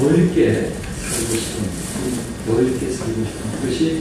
넓게 살고 싶은, 넓게 살고 싶은 그것이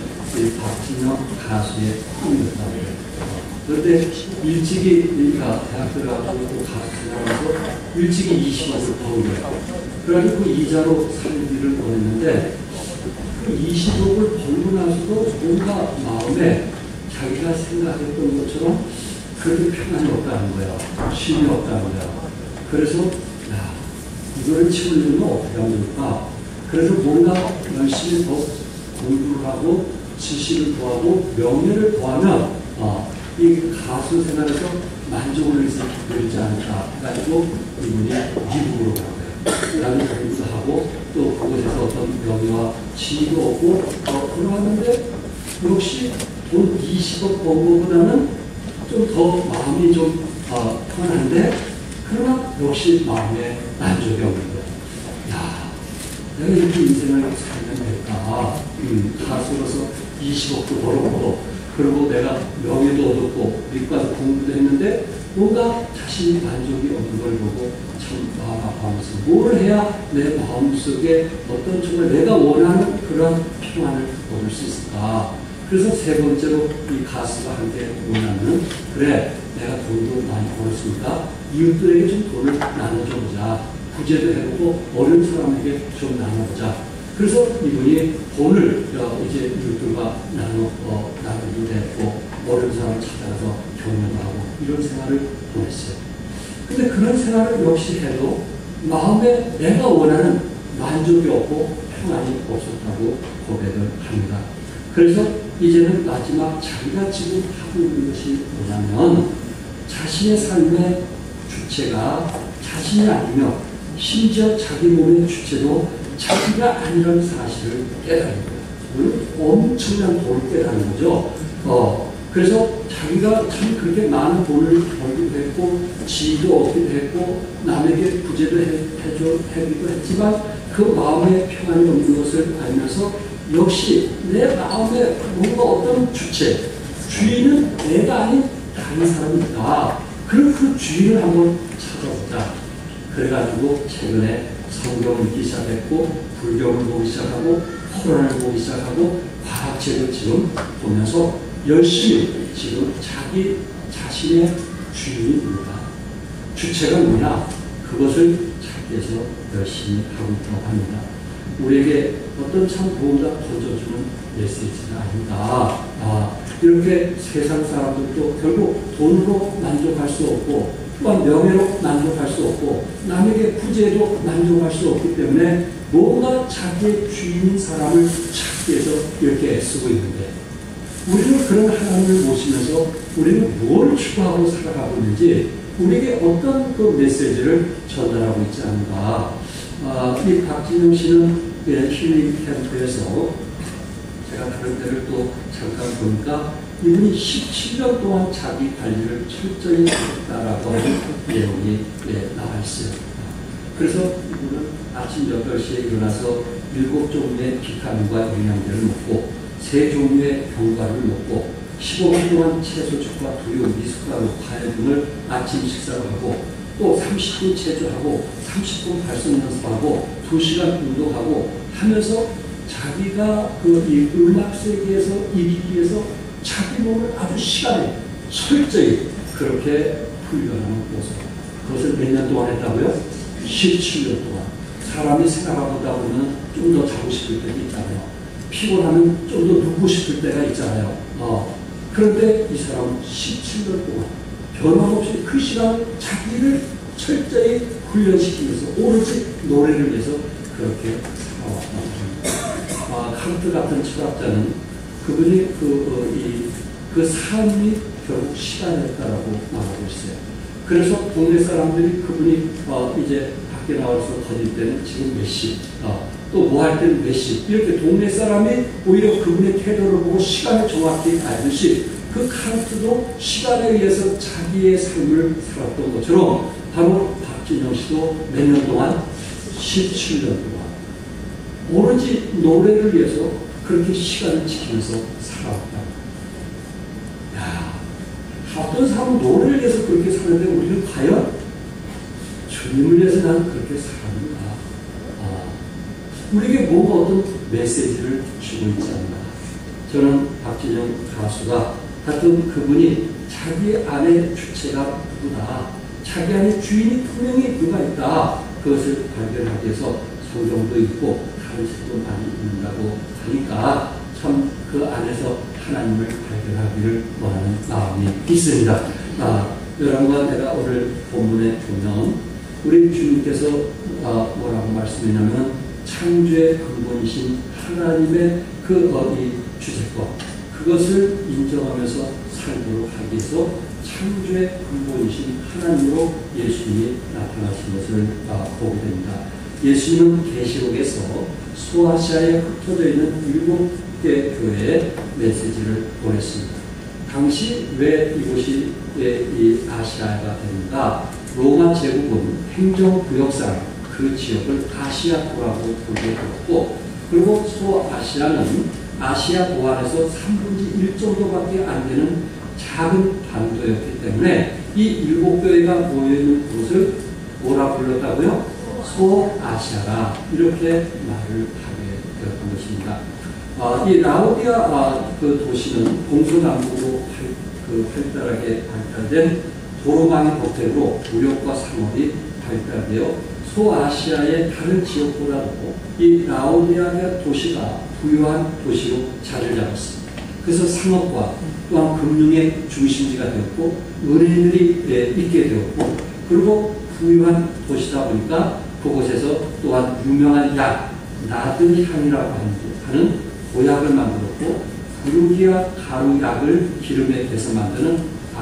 박진영 가수의 꿈이었다고 해요. 그런데 일찍이 대학교 가고 가수 나와서 일찍이 20억을 버는 거예요. 그래가지고 그 이자로 살기를 원했는데 그 20억을 벌고 나서도 뭔가 마음에 자기가 생각했던 것처럼 그렇게 평안이 없다는 거야. 쉼이 없다는 거야. 그래서 야, 이거를 치우려면 어떻게 하면 좋을까? 그래서 뭔가 열심히 더 공부를 하고 지식을 더하고 명예를 더하면 이 가수 생활에서 만족을 느끼지 않을까 해가지고 이분이 미국으로 간 거예요. 그 다음에 공부도 하고 또 그곳에서 어떤 명예와 지위도 얻고 그러는데 역시 돈 20억 번 것보다는 좀 더 마음이 좀 편한데 그러나 역시 마음에 만족이 없는 거예요. 야, 내가 이렇게 인생을 살면 될까? 가수로서 20억도 벌었고 그리고 내가 명예도 얻었고 미국가서 공부도 했는데 뭔가 자신이 만족이 없는 걸 보고 참 마음 아파하면서 뭘 해야 내 마음속에 어떤 정말 내가 원하는 그런 평안을 얻을 수 있을까? 그래서 세 번째로 이 가수가 함께 원하는 그래 내가 돈도 많이 벌었으니까 이웃들에게 좀 돈을 나눠줘 보자. 구제도 해보고 어려운 사람에게 좀 나눠보자. 그래서 이분이 돈을 이제 이웃들과 나누기도 했고 어려운 사람을 찾아가서 격려도 하고 이런 생활을 보냈어요. 근데 그런 생활을 역시 해도 마음에 내가 원하는 만족이 없고 평안이 없었다고 고백을 합니다. 그래서 이제는 마지막 자기가 지금 하고 있는 것이 뭐냐면 자신의 삶의 주체가 자신이 아니며 심지어 자기 몸의 주체도 자기가 아니라는 사실을 깨달은 거예요. 엄청난 돈을 깨달은 거죠. 그래서 자기가 참 그렇게 많은 돈을 벌기도 했고 지위도 얻기도 했고 남에게 구제도 해주기도 했지만 그 마음에 평안이 없는 것을 알면서 역시 내 마음에 뭔가 어떤 주체, 주인은 내가 아닌 다른 사람이다. 그럼 그 주인을 한번 찾아보자. 그래가지고 최근에 성경을 읽기 시작했고 불경을 보기 시작하고 코란을 보기 시작하고 과학책을 지금 보면서 열심히 지금 자기 자신의 주인이 누구다. 주체가 뭐냐. 그것을 찾기 위해서 열심히 하고 있다고 합니다. 우리에게 어떤 참 무언가 던져주는 메시지가 아닌가. 이렇게 세상 사람들도 결국 돈으로 만족할 수 없고 또한 명예로 만족할 수 없고 남에게 구제도 만족할 수 없기 때문에 뭔가 자기의 주인인 사람을 찾기 위해서 이렇게 애쓰고 있는데 우리는 그런 하나님을 모시면서 우리는 무엇을 추구하고 살아가고 있는지 우리에게 어떤 그 메시지를 전달하고 있지 않은가. 이 박진영 씨는 힐링 캠프에서 제가 그런 데를 또 잠깐 보니까 이분이 17년 동안 자기 관리를 철저히 했다라고 하는 내용이 나와 있어요. 그래서 이분은 아침 8시에 일어나서 7종류의 비타민과 영양제를 먹고 3종류의 견과류를 먹고 15분 동안 채소죽과 두유, 미숫가루, 과일 등을 아침 식사를 하고 또 30분 체조하고 30분 발성 연습하고 2시간 운동하고 하면서 자기가 이 음악 세계에서 이기기 위해서 자기 몸을 아주 시간에 철저히 그렇게 훈련하는 모습. 그것을 몇 년 동안 했다고요? 17년 동안. 사람이 생각하다 보면 좀 더 자고 싶을 때도 있잖아요. 피곤하면 좀 더 눕고 싶을 때가 있잖아요. 그런데 이 사람은 17년 동안 변함없이 그 시간 자기를 철저히 훈련시키면서 오로지 노래를 위해서 그렇게 살아왔다고 합니다. 칸트 같은 철학자는 그분이 그 삶이 결국 시간이었다라고 말하고 있어요. 그래서 동네 사람들이 그분이 이제 밖에 나와서 거닐 때는 지금 몇 시, 또 뭐 할 때는 몇 시, 이렇게 동네 사람이 오히려 그분의 태도를 보고 시간을 정확히 알듯이 그 칸트도 시간에 의해서 자기의 삶을 살았던 것처럼 바로 박진영 씨도 몇 년 동안 17년 동안 오로지 노래를 위해서 그렇게 시간을 지키면서 살아왔다. 야, 어떤 사람은 노래를 위해서 그렇게 사는데 우리는 과연 주님을 위해서 나는 그렇게 살았는가? 우리에게 뭔가 어떤 메시지를 주고 있지 않나. 저는 박진영 가수가 하여튼 그분이 자기 안에 주체가 누구다, 자기 안에 주인이 분명히 누가 있다, 그것을 발견하기 위해서 성경도 읽고 다른 책도 많이 읽는다고 하니까 참 그 안에서 하나님을 발견하기를 원하는 마음이 있습니다. 여러분과 내가 오늘 본문에 보면 우리 주님께서 뭐라고 말씀했냐면 창조의 근본이신 하나님의 이 주제권, 그것을 인정하면서 살도록 하기 위해서 창조의 근본이신 하나님으로 예수님이 나타나신 것을 보게 됩니다. 예수님은 계시록에서 소아시아에 흩어져 있는 7개 교회에 메시지를 보냈습니다. 당시 왜 이곳이 이 아시아가 됩니까? 로마 제국은 행정구역상 그 지역을 아시아도라고 불리고, 그리고 소아시아는 아시아 도안에서 3분의 1 정도밖에 안 되는 작은 반도였기 때문에 이 7교회가 모여있는 곳을 뭐라 불렀다고요? 소아시아라, 이렇게 말을 하게 되었던 것입니다. 이 라오디아 그 도시는 동서남북으로 활달하게 발달된 도로망의 덕택으로 무역과 상업이 발달되어 소아시아의 다른 지역보다도 이 라오디아 도시가 부유한 도시로 자리를 잡았습니다. 그래서 상업과 또한 금융의 중심지가 되었고 은행들이 있게 되었고, 그리고 부유한 도시다 보니까 그곳에서 또한 유명한 약, 나들향이라고 하는 보약을 만들었고, 구루기와 가루약을 기름에 대서 만드는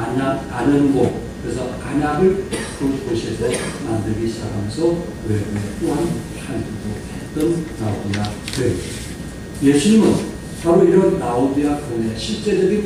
안연고, 그래서 안약을 그 도시에서 만들기 시작하면서 외국에 또한 팔기도 했던 라오디아 교회. 예수님은 바로 이런 라오디아 교회 실제적인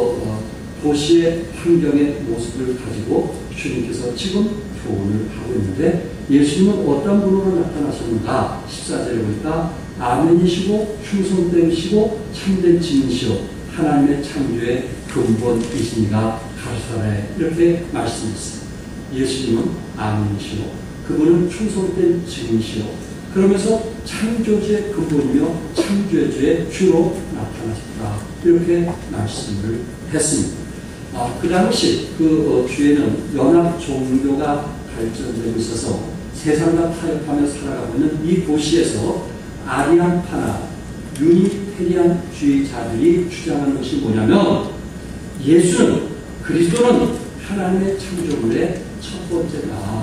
도시의 환경의 모습을 가지고 주님께서 지금 교훈을 하고 있는데, 예수님은 어떤 분으로 나타나셨는가? 14절에 보니까 아멘이시고 흉성됨이시고 참된 증인이시오 하나님의 창조의 근본이시니가 가르사래, 이렇게 말씀했어요. 예수님은 아멘이시오, 그분은 충성된 증인이시오, 그러면서 창조주의 근본이며 창조주의 주로 나타나셨다, 이렇게 말씀을 했습니다. 그 당시 그 주에는 연합 종교가 발전되고 있어서 세상과 타협하며 살아가고 있는 이 도시에서 아리안파나 유니테리안주의자들이 주장하는 것이 뭐냐면, 예수는, 그리스도는 하나님의 창조물의 첫 번째다,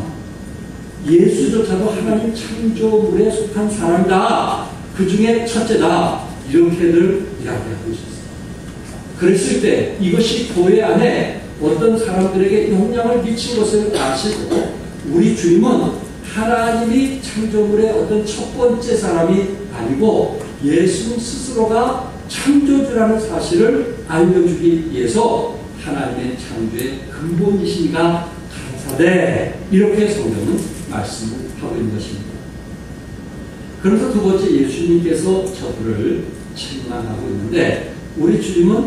예수조차도 하나님 창조물에 속한 사람이다, 그 중에 첫째다, 이렇게들 이야기하고 있었어요. 그랬을 때 이것이 교회 안에 어떤 사람들에게 영향을 미친 것을 아시고, 우리 주님은 하나님이 창조물의 어떤 첫 번째 사람이 아니고 예수 스스로가 창조주라는 사실을 알려주기 위해서 하나님의 창조의 근본이시니가 감사돼, 이렇게 성경은 말씀을 하고 있는 것입니다. 그래서 두 번째, 예수님께서 저들을 책망하고 있는데, 우리 주님은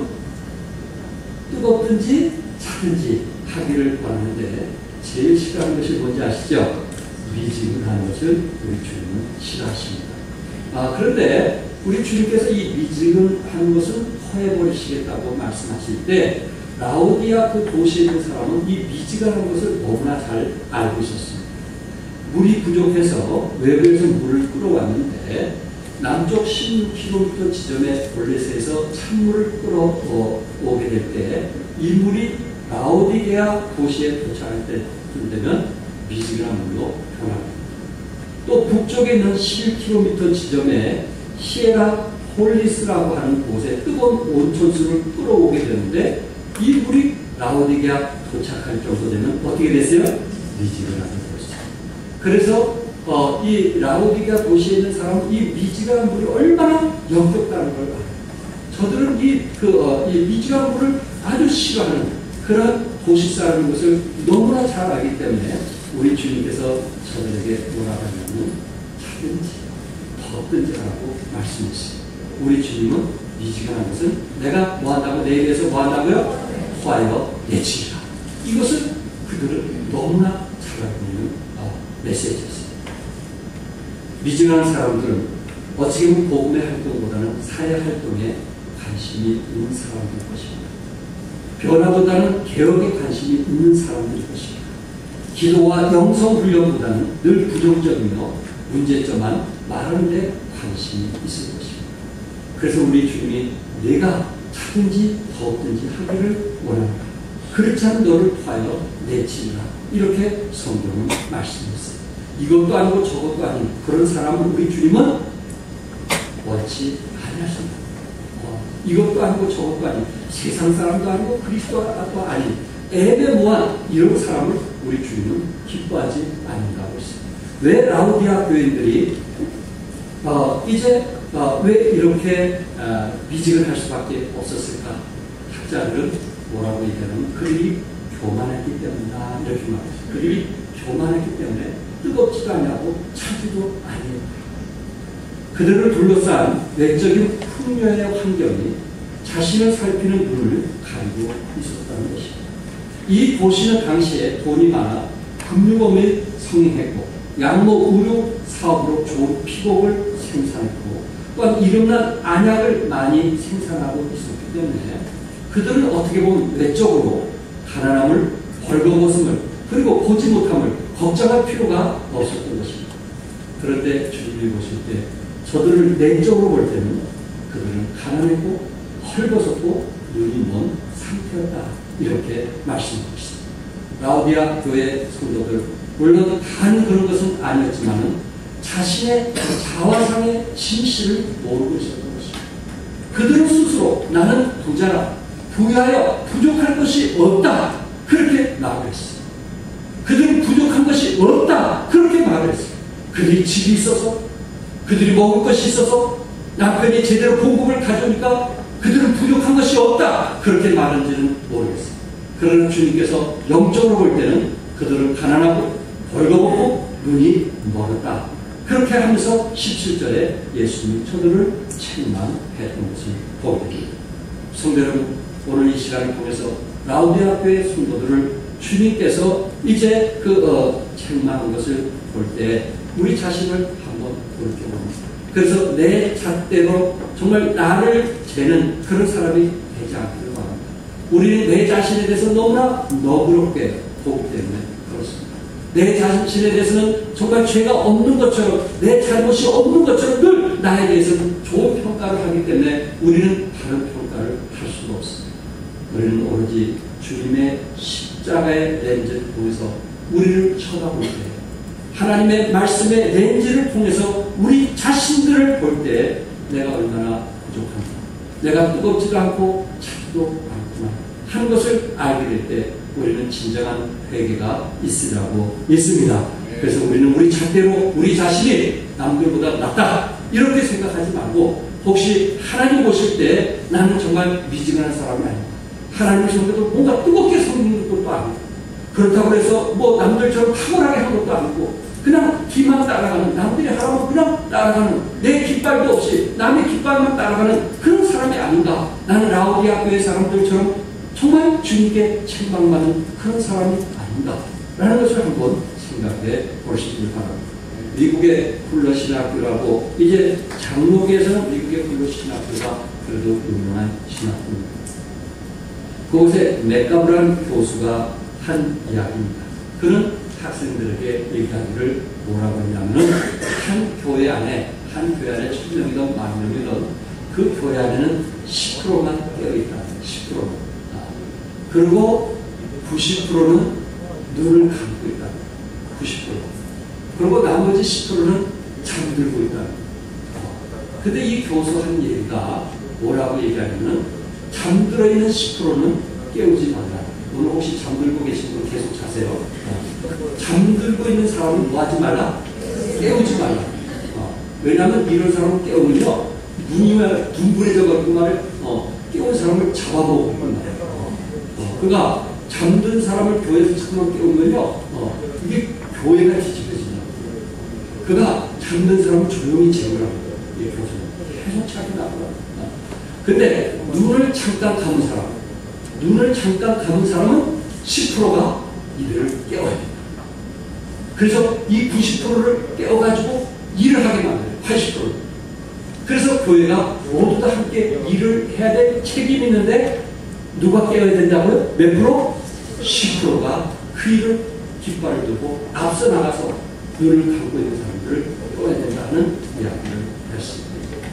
뜨겁든지 차든지 하기를 원하는데 제일 싫어하는 것이 뭔지 아시죠? 미지근한 것을 우리 주님은 싫어하십니다. 그런데 우리 주님께서 이 미지근한 것은 허해버리시겠다고 말씀하실 때, 라오디아 그 도시에 있는 사람은 이 미지근한 것을 너무나 잘 알고 있었습니다. 물이 부족해서 외부에서 물을 끌어왔는데 남쪽 16km 지점의 볼레스에서 찬물을 끌어오게 될 때 이 물이 라오디게아 도시에 도착할 때쯤 되면 미지근한 물로 변합니다. 또 북쪽에 있는 11km 지점에 시에라 폴리스라고 하는 곳에 뜨거운 온천수를 끌어오게 되는데 이 물이 라오디게아 도착할 정도 되면 어떻게 됐어요? 미지근한 것이죠. 그래서 이 라오디게아 도시에 있는 사람은 이 미지근한 물이 얼마나 역겹다는 걸 알아요. 저들은 이 미지근한 물을 아주 싫어하는 그런 도시 사람인 것을 너무나 잘 알기 때문에 우리 주님께서 저들에게 뭐라고 하냐면 차든지 덥든지 하라고 말씀했어요. 우리 주님은 미지근한 것은 내가 뭐한다고, 내 입에서 뭐한다고요? 화하여 내치리라. 이것을 그들은 너무나 잘 알고 있는 메시지였어요. 미지근한 사람들은 어찌 보면 복음의 활동보다는 사회 활동에 관심이 있는 사람들 것입니다. 변화보다는 개혁에 관심이 있는 사람들 것입니다. 기도와 영성 훈련보다는 늘 부정적이며 문제점만 말하는 데 관심이 있을 것입니다. 그래서 우리 주님이 내가 차든지 더욱든지 하기를 원한다. 그렇지 않은 너를 토하여 내치리라. 이렇게 성경은 말씀했어요. 이것도 아니고 저것도 아닌 그런 사람을 우리 주님은 원치 아니하신다. 이것도 아니고 저것도 아닌 세상 사람도 아니고 그리스도도 아닌 애매모호한 이런 사람을 우리 주님은 기뻐하지 않는다고 했습니다. 왜 라우디아 교인들이 이제 왜 이렇게 미직을 할 수밖에 없었을까? 학자들은 뭐라고 얘기하냐면 그들이 교만했기 때문이다 이렇게 말했어요. 그들이 교만했기 때문에 뜨겁지도 않냐고 차지도 아니에요. 그들을 둘러싼 외적인 풍요의 환경이 자신을 살피는 눈을 가리고 있었다는 것입니다. 이 도시는 당시에 돈이 많아 금융업에 성행했고 양모 의료 사업으로 좋은 피복을 생산했고 또한 이름난 안약을 많이 생산하고 있었기 때문에 그들은 어떻게 보면 외적으로 가난함을 벌거벗음을 그리고 보지 못함을 걱정할 필요가 없었던 것입니다. 그런데 주님이 보실 때 저들을 내적으로 볼 때는 그들은 가난했고 헐벗었고 눈이 먼 상태였다 이렇게 말씀하셨습니다. 라우디아 교회 성도들 물론 단 그런 것은 아니었지만 자신의 자화상의 진실을 모르고 있었던 것입니다. 그들은 스스로 나는 부자라 부유하여 부족할 것이 없다 그렇게 말을 했어요. 그들은 부족한 것이 없다 그렇게 말을 했어요. 그들이 집이 있어서 그들이 먹을 것이 있어서 남편이 제대로 공급을 가져오니까 그들은 부족한 것이 없다 그렇게 말하는지는 모르겠어요. 그러나 주님께서 영적으로 볼 때는 그들은 가난하고 벌거벗고 눈이 멀었다 그렇게 하면서 17절에 예수님이 저들을 책망했던 것을 보게 됩니다. 성도 여러분, 오늘 이 시간을 통해서 라우디아 교회 성도들을 주님께서 이제 책망한 것을 볼 때 우리 자신을 한번 돌이켜봅니다. 그래서 내 잣대로 정말 나를 재는 그런 사람이 되지 않기를 바랍니다. 우리는 내 자신에 대해서 너무나 너그럽게 보기 때문에 그렇습니다. 내 자신에 대해서는 정말 죄가 없는 것처럼 내 잘못이 없는 것처럼 늘 나에 대해서는 좋은 평가를 하기 때문에 우리는 다른 평가를 할 수가 없습니다. 우리는 오로지 주님의 십자가의 렌즈를 통해서 우리를 쳐다볼 때 하나님의 말씀의 렌즈를 통해서 우리 자신들을 볼 때 내가 얼마나 부족한가 내가 뜨겁지도 않고 차지도 않구나 하는 것을 알게 될 때 우리는 진정한 회개가 있으라고 믿습니다. 그래서 우리는 우리 잣대로 우리 자신이 남들보다 낫다 이렇게 생각하지 말고 혹시 하나님 보실 때 나는 정말 미지근한 사람이 아니다. 하나님의 성도도 뭔가 뜨겁게 섬기는 것도 아니고 그렇다고 해서 뭐 남들처럼 탁월하게 한 것도 아니고 그냥 뒤만 따라가는 남들이 하라고 그냥 따라가는 내 깃발도 없이 남의 깃발만 따라가는 그런 사람이 아닌가. 나는 라우디아 교회 사람들처럼 정말 주님께 책망받는 그런 사람이 아닌가 라는 것을 한번 생각해 보시길 바랍니다. 미국의 훌러신학교라고 이제 장로계에서는 미국의 훌러신학교가 그래도 유명한 신학교입니다. 그곳에 맥가브란 교수가 한 이야기입니다. 그는 학생들에게 얘기하기를 뭐라고 했냐면 한 교회 안에 1000명이든 10,000명이든 그 교회 안에는 10%만 깨어있다. 10%만. 그리고 90%는 눈을 감고 있다. 90%. 그리고 나머지 10%는 잠들고 있다. 근데 이 교수 한 얘기가 뭐라고 얘기하냐면 잠들어 있는 10%는 깨우지 말라. 오늘 혹시 잠들고 계신 분 계속 자세요. 잠들고 있는 사람은 뭐 하지 말라? 깨우지 말라. 왜냐하면 이런 사람을 깨우면요 눈이 둥그레져가지고 말을 깨운 사람을 잡아먹고 말이에요. 그러니까 잠든 사람을 교회에서 잠깐 깨우면요 이게 교회가 뒤집어진다. 그가 잠든 사람을 조용히 재우라고 이 교수는 계속 자기 나가라. 근데 눈을 잠깐 감은 사람은 10%가 이들을 깨워야 됩니다. 그래서 이 90%를 깨워가지고 일을 하게 만들어요. 80%를. 교회가 모두 다 함께 일을 해야 될 책임이 있는데 누가 깨어야 된다고요? 몇 프로? 10%가 그 일을 깃발을 들고 앞서 나가서 눈을 감고 있는 사람들을 꺼야 된다는 이야기를 했습니다.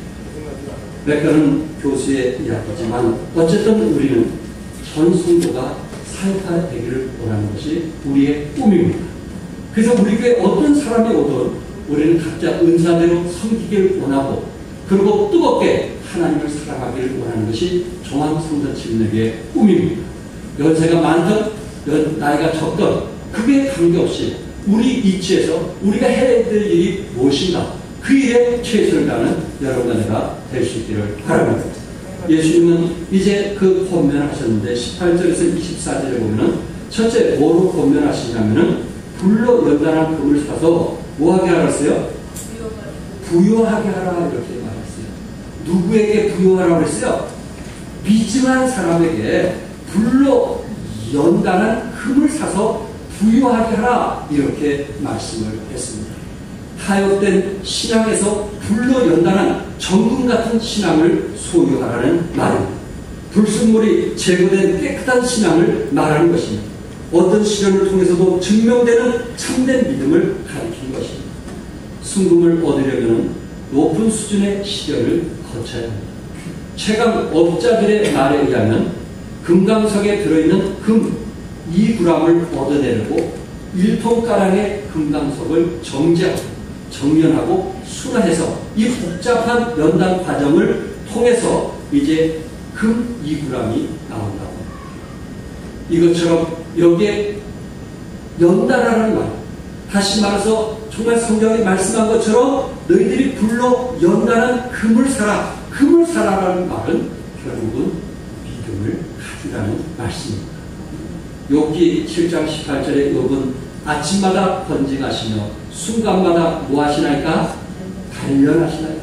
맥가는 교수의 이야기지만 어쨌든 우리는 전 성도가 사역자 되기를 원하는 것이 우리의 꿈입니다. 그래서 우리 교회에 어떤 사람이 오든 우리는 각자 은사대로 섬기기를 원하고 그리고 뜨겁게 하나님을 사랑하기를 원하는 것이 종합성전 침례교의 꿈입니다. 연세가 많든 나이가 적든 그게 관계없이 우리 이치에서 우리가 해야 될 일이 무엇인가 그 일에 최선을 다하는 여러분과 내가 될 수 있기를 바랍니다. 예수님은 이제 그 권면하셨는데 18절에서 24절에 보면은 첫째 뭐로 권면하시냐면은 불로 연단한 금을 사서 뭐하게 하라 했어요? 부요하게 하라 이렇게 말했어요. 누구에게 부요하라고 했어요? 미증한 사람에게 불로 연단한 금을 사서 부요하게 하라 이렇게 말씀을 했습니다. 타협된 신앙에서 불로 연단한 정금 같은 신앙을 소유하라는 말입니다. 불순물이 제거된 깨끗한 신앙을 말하는 것입니다. 어떤 시련을 통해서도 증명되는 참된 믿음을 가리키는 것입니다. 순금을 얻으려면 높은 수준의 시련을 거쳐야 합니다. 최강 업자들의 말에 의하면 금강석에 들어있는 금 2g을 얻어내려고 1톤가량의 금강석을 정연하고 순화해서 이 복잡한 연단 과정을 통해서 이제 금 2g이 나온다고. 이것처럼 여기에 연단하라는 말, 다시 말해서 정말 성경이 말씀한 것처럼 너희들이 불로 연단한 금을 사라. 금을 사라라는 말은 결국은 믿음을 가지라는 말씀입니다. 욥기 7장 18절에 욥은 아침마다 번징하시며 순간마다 뭐 하시나이까? 단련하시나이까?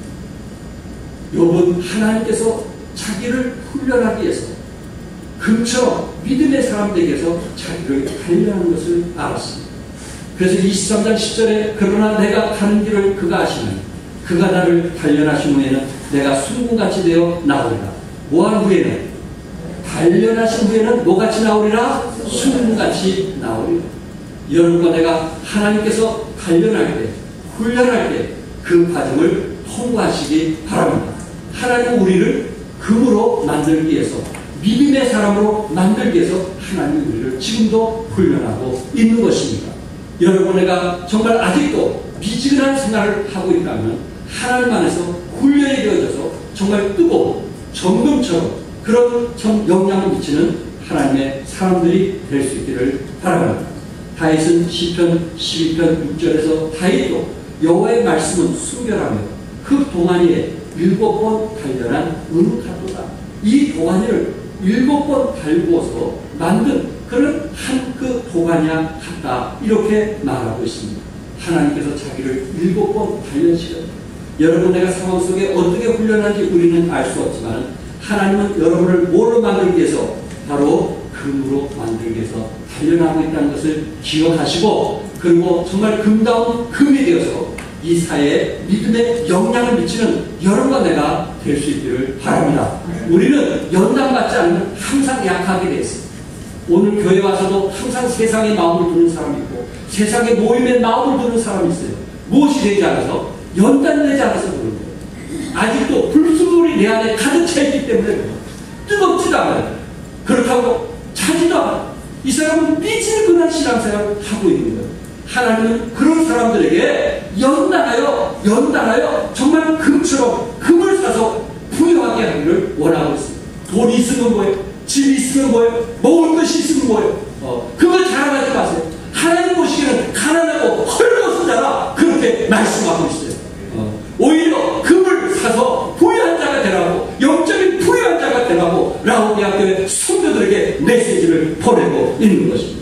욥은 하나님께서 자기를 훈련하기 위해서 금처럼 믿음의 사람들에게서 자기를 단련하는 것을 알았습니다. 그래서 23장 10절에 그러나 내가 가는 길을 그가 아시면 그가 나를 단련하신 후에는 내가 순금같이 되어 나오리라. 뭐한 후에는? 단련하신 후에는 뭐같이 나오리라? 순금같이 나오리라. 여러분과 내가 하나님께서 단련할 때, 훈련할 때 그 과정을 통과하시기 바랍니다. 하나님은 우리를 금으로 만들기 위해서, 믿음의 사람으로 만들기 위해서 하나님은 우리를 지금도 훈련하고 있는 것입니다. 여러분, 내가 정말 아직도 미지근한 생활을 하고 있다면 하나님 안에서 훈련이 되어져서 정말 뜨거운 정금처럼 그런 영향을 미치는 하나님의 사람들이 될 수 있기를 바랍니다. 다윗은 시편 12편 6절에서 다윗도 여호와의 말씀은 순결하며 그 동안이에 7번 단련한 은카도다. 이 동안이를 7번 달구어서 만든 그런 한 그 도가니와 같다 이렇게 말하고 있습니다. 하나님께서 자기를 7번 단련시켰다. 여러분, 내가 상황 속에 어떻게 훈련하는지 우리는 알 수 없지만 하나님은 여러분을 뭘로 만들기 위해서? 바로 금으로 만들기 위해서 단련하고 있다는 것을 기억하시고, 그리고 정말 금다운 금이 되어서 이 사회에 믿음에 영향을 미치는 여러분과 내가 될 수 있기를 바랍니다. 우리는 연단받지 않으면 항상 약하게 되어 있습니다. 오늘 교회 와서도 항상 세상에 마음을 두는 사람이 있고 세상의 모임에 마음을 두는 사람이 있어요. 무엇이 되지 않아서? 연단되지 않아서 그런 거예요. 아직도 불순물이 내 안에 가득 차 있기 때문에 뜨겁지도 않아요. 그렇다고 차지도 않아요. 이 사람은 삐질 그런 신앙생활을 하고 있는 거예요. 하나님은 그런 사람들에게 연단하여 정말 금처럼 금을 사서 부유하게 하기를 원하고 있습니다. 돈이 있으면 뭐예요? 집이 있으면 뭐예요? 먹을 것이 있으면 뭐예요? 그걸 자랑하지 마세요. 하나님 보시기에는 가난하고 헐거워서 자라 그렇게 말씀하고 있어요. 오히려 금을 사서 부유한 자가 되라고, 영적인 부유한 자가 되라고 라오디아 교회 성도들에게 메시지를 보내고 있는 것입니다.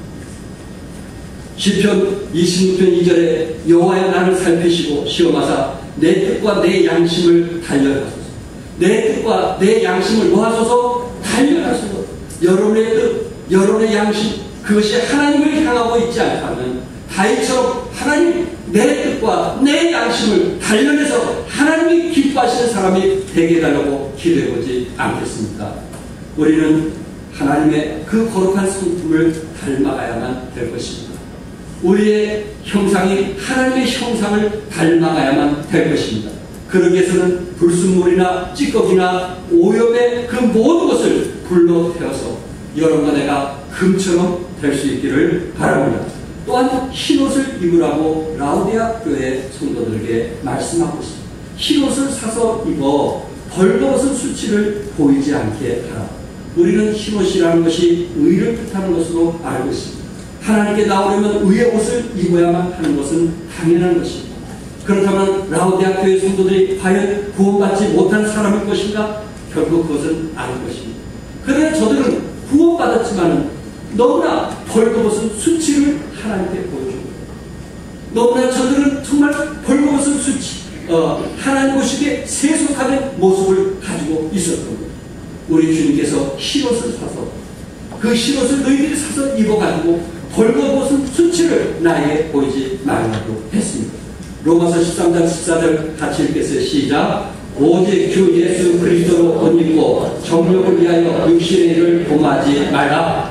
시편 26편 2절에 여호와여 나를 살피시고 시험하사 내 뜻과 내 양심을 단련하소서. 내 뜻과 내 양심을 모아소서 단련하소서. 여러분의 뜻, 여러분의 양심, 그것이 하나님을 향하고 있지 않다면 다윗처럼 하나님 내 뜻과 내 양심을 단련해서 하나님이 기뻐하시는 사람이 되게 해달라고 기도해보지 않겠습니까? 우리는 하나님의 그 거룩한 성품을 닮아가야만 될 것입니다. 우리의 형상이 하나님의 형상을 닮아가야만 될 것입니다. 그러기 위해서는 불순물이나 찌꺼기나 오염의 그 모든 것을 불로 태워서 여러분과 내가 금처럼 될 수 있기를 바랍니다. 또한 흰옷을 입으라고 라오디아 교회 성도들에게 말씀하고 있습니다. 흰옷을 사서 입어 벌거벗은 수치를 보이지 않게 하라. 우리는 흰옷이라는 것이 의를 뜻하는 것으로 알고 있습니다. 하나님께 나오려면 의의 옷을 입어야만 하는 것은 당연한 것입니다. 그렇다면 라오디아 교회 성도들이 과연 구원받지 못한 사람일 것인가? 결국 그것은 아닐 것입니다. 그러나 저들은 구원받았지만 너무나 벌거벗은 수치를 하나님께 보여줍니다. 너무나 저들은 정말 벌거벗은 수치, 하나님 보시기에 세속화된 모습을 가지고 있었던 거예요. 우리 주님께서 흰옷을 사서 그 흰옷을 너희들이 사서 입어가지고 벌거벗은 수치를 나에게 보이지 말라고 했습니다. 로마서 13장 14절 같이 읽겠어요. 시작. 오직 주 예수 그리스도로 옷 입고 정욕을 위하여 육신의 일을 도모하지 말라.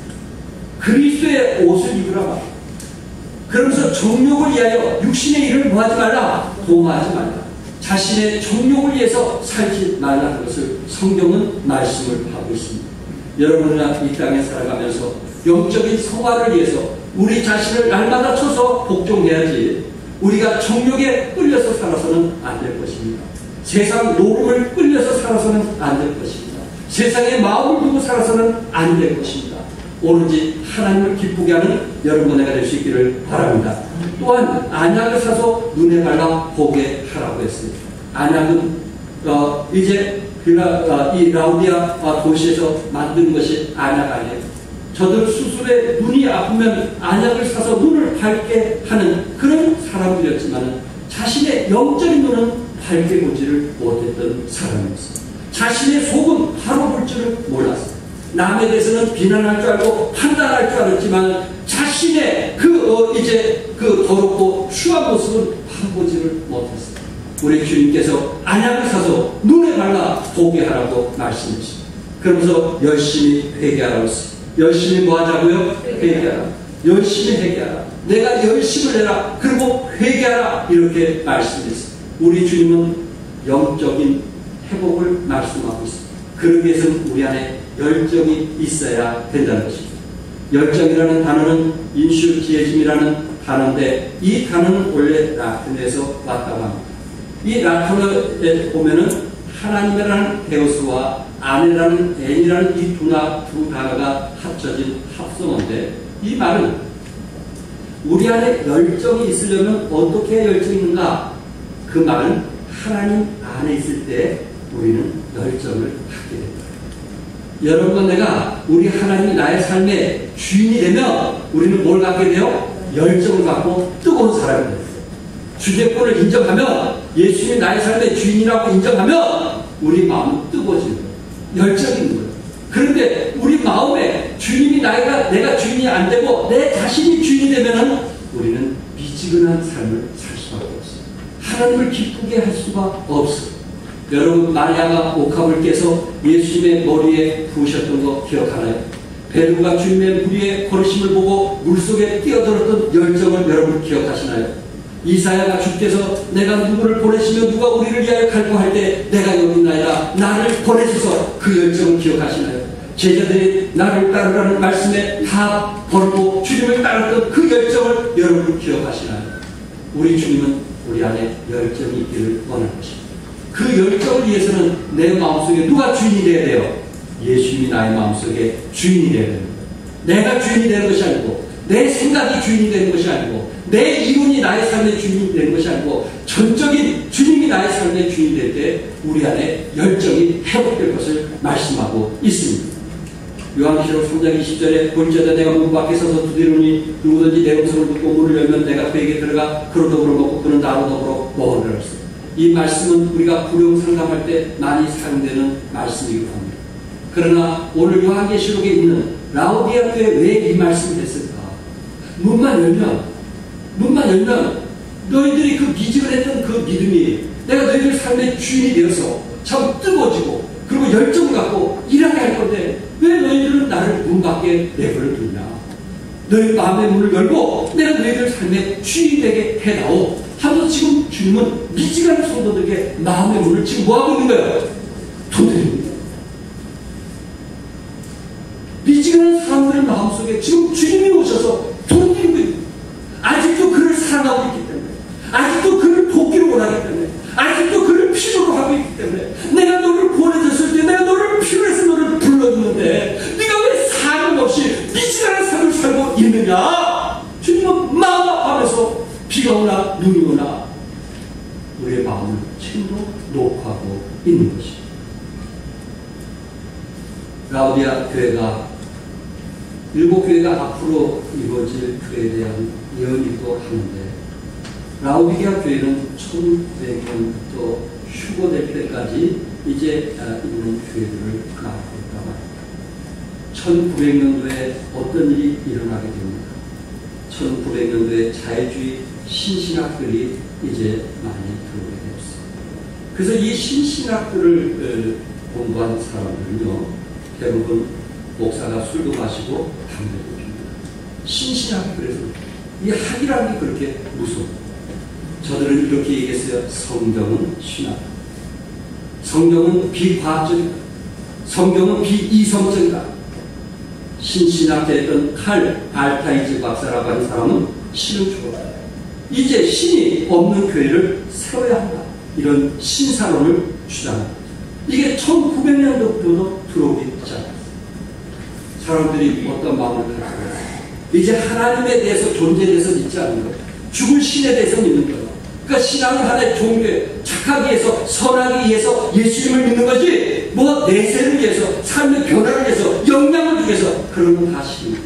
그리스도의 옷을 입으라. 그러면서 정욕을 위하여 육신의 일을 뭐하지 말라? 도모하지 말라. 자신의 정욕을 위해서 살지 말라는 것을 성경은 말씀을 하고 있습니다. 여러분이나 이 땅에 살아가면서 영적인 성화를 위해서 우리 자신을 날마다 쳐서 복종해야지 우리가 정욕에 끌려서 살아서는 안 될 것입니다. 세상 노름을 끌려서 살아서는 안 될 것입니다. 세상에 마음을 두고 살아서는 안 될 것입니다. 오로지 하나님을 기쁘게 하는 여러분과 내가 될 수 있기를 바랍니다. 또한 안약을 사서 눈에 발라 보게 하라고 했습니다. 안약은 이제 이 라오디아 도시에서 만든 것이 안약 아니에요. 저들 수술에 눈이 아프면 안약을 사서 눈을 밝게 하는 그런 사람들이었지만 자신의 영적인 눈은 밝게 보지를 못했던 사람이었습니다. 자신의 속은 바로 볼 줄을 몰랐습니다. 남에 대해서는 비난할 줄 알고 판단할 줄 알았지만 자신의 그 더럽고 추한 모습은 바라보지를 못했습니다. 우리 주님께서 안약을 사서 눈에 발라 보게 하라고 말씀하십니다. 그러면서 열심히 회개하라고 했습니다. 열심히 뭐 하자고요? 회개하라. 열심히 회개하라. 내가 열심을 해라. 그리고 회개하라. 이렇게 말씀했습니다. 우리 주님은 영적인 회복을 말씀하고 있습니다. 그러기 위해서는 우리 안에 열정이 있어야 된다는 것입니다. 열정이라는 단어는 인슈지에즘이라는 단어인데 이 단어는 원래 라틴에서 왔다고 합니다. 이 라틴어에 보면은 하나님이라는 데우스와 아내라는 앤이라는 이 두 단어가 합쳐진 합성어인데 이 말은 우리 안에 열정이 있으려면 어떻게 열정이 있는가? 그 말은 하나님 안에 있을 때 우리는 열정을 갖게 된다. 여러분과 내가 우리 하나님이 나의 삶의 주인이 되면 우리는 뭘 갖게 돼요? 열정을 갖고 뜨거운 사람이 돼요. 주제권을 인정하면 예수님이 나의 삶의 주인이라고 인정하면 우리 마음은 뜨거워지는 거예요. 열정이 있는 거예요. 그런데 우리 마음에 주님이 내가 주인이 안 되고 내 자신이 주인이 되면은 우리는 미지근한 삶을 살 수밖에 없어요. 하나님을 기쁘게 할 수가 없어요. 여러분 마리아가 옥합을 깨서 예수님의 머리에 부으셨던 거 기억하나요? 베드로가 주님의 물 위에 걸으심을 보고 물속에 뛰어들었던 열정을 여러분 기억하시나요? 이사야가 주께서 내가 누구를 보내시면 누가 우리를 위하여 갈고 할 때 내가 여기 있나이다 나를 보내셔서 그 열정을 기억하시나요? 제자들이 나를 따르라는 말씀에 다 걸고 주님을 따랐던 그 열정을 여러분 기억하시나요? 우리 주님은 우리 안에 열정이 있기를 원하는 것입니다. 그 열정을 위해서는 내 마음속에 누가 주인이 되어야 돼요? 예수님이 나의 마음속에 주인이 되어야 됩니다. 내가 주인이 되는 것이 아니고 내 생각이 주인이 되는 것이 아니고 내 이론이 나의 삶의 주인이 되는 것이 아니고 전적인 주님이 나의 삶의 주인이 될 때 우리 안에 열정이 회복될 것을 말씀하고 있습니다. 요한계시록 3장 20절에 볼지어다 내가 문 밖에 서서 두드리노니 누구든지 내 음성을 듣고 문을 열면 내가 그에게 들어가 그로 더불어 먹고 그는 나로 더불어 먹으리라 했습니다. 이 말씀은 우리가 불용 상담할 때 많이 사용되는 말씀이기도 합니다. 그러나 오늘 요한계시록에 있는 라오디아 교회에 왜 이 말씀이 됐을까? 문만 열면 너희들이 그 미지근했던 그 믿음이 내가 너희들 삶의 주인이 되어서 참 뜨거워지고 그리고 열정 갖고 일하게 할 건데 왜 너희들은 나를 문 밖에 내버려 두냐. 너희 마음의 문을 열고 내가 너희들 삶의 주인이 되게 해다오 하면서 지금 주님은 미지근한 성도들에게 마음의 문을 지금 뭐하고 있는 거예요? 두드립니다. 미지근한 사람들의 마음속에 지금 주님이 오셔서 두드리고 있는 거예요. 아직도 그를 사랑하고 있기 때문에, 아직도 그를 돕기를 원하기 때문에, 아직도 그를 필요로 하고 있기 때문에, 내가 너를 보내줬을 때 내가 너를 필요해서 너를 불러줬는데 네가 왜 사랑 없이 미지근한 삶을 살고 있느냐. 주님은 마음 아파하면서 비가 오나 눈이 오나 우리의 마음을 지금도 녹화하고 있는 것입니다. 라오디아 교회가 일곱 교회가 앞으로 이루어질 교회에 대한 예언이기도 하는데, 라오디게아 교회는 1900년부터 휴거될 때까지 이제 있는 교회들을 낳고 있다고 합니다. 1900년도에 어떤 일이 일어나게 됩니까? 1900년도에 자유주의 신신학들이 이제 많이 들어오게 되었습니다. 그래서 이 신신학들을 공부한 사람들은요, 대부분 목사가 술도 마시고 담배도 핍니다. 신신학, 그래서 이 학이라는 게 그렇게 무서워요. 저들은 이렇게 얘기했어요. 성경은 신학, 성경은 비과학적이다, 성경은 비이성적이다. 신신학자였던 칼 알타이즈 박사라고 하는 사람은 신을 죽었다. 이제 신이 없는 교회를 세워야 한다. 이런 신사론을 주장합니다. 이게 1900년도부터 들어오기 시작했어요. 사람들이 어떤 마음을 갖고 이제 하나님에 대해서, 존재에 대해서 믿지 않는 거예요. 죽을 신에 대해서 믿는 거예요. 그러니까 신앙은 하나의 종교에 착하기 위해서, 선하기 위해서 예수님을 믿는 거지, 뭐 내세를 위해서, 삶의 변화를 위해서, 영향을 주기 위해서, 그런 건 다 신입니다.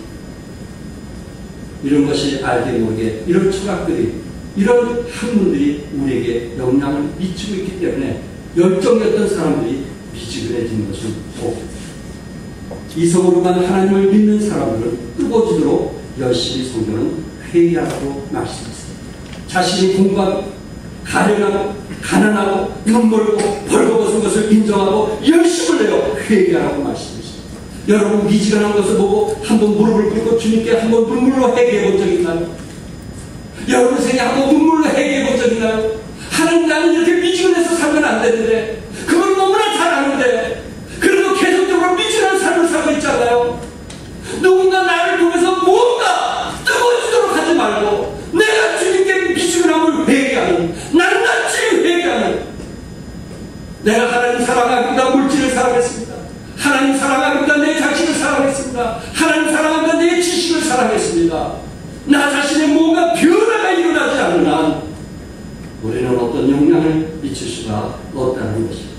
이런 것이 알게 모르게 이런 철학들이, 이런 학문들이 우리에게 영향을 미치고 있기 때문에 열정이었던 사람들이 미지근해지는 것은 없습니다. 이성으로만 하나님을 믿는 사람들은 뜨거워지도록 열심히 성경은 회의하라고 말씀했습니다. 자신이 공부하고 가련하고 가난하고 눈물고 벌거벗은 것을 인정하고 열심을 내어 회개하라고 말씀하십니다. 여러분 미지근한 것을 보고 한번 무릎을 꿇고 주님께 한번 눈물로 회개해 본 적 있나요? 여러분 생에 한번 눈물로 회개해 본 적 있나요? 하나님, 나는 이렇게 미지근해서 살면 안 되는데, 그걸 너무나 잘 아는데 그래도 계속적으로 미지근한 삶을 살고 있잖아요. 누군가 나를 통해서 뭔가 뜨거워지도록 하지 말고 내가 주님께 미지근함을 회개하는, 낱낱이 회개하는, 내가 하나님 사랑하기보다 물질을 사랑했습니다. 하나님 사랑하기보다 내 자신을 사랑했습니다. 하나님 사랑하기보다 내 지식을 사랑했습니다. 나 자신의 뭔가 변화가 일어나지 않는 한 우리는 어떤 영향을 미칠 수가 없다는 것입니다.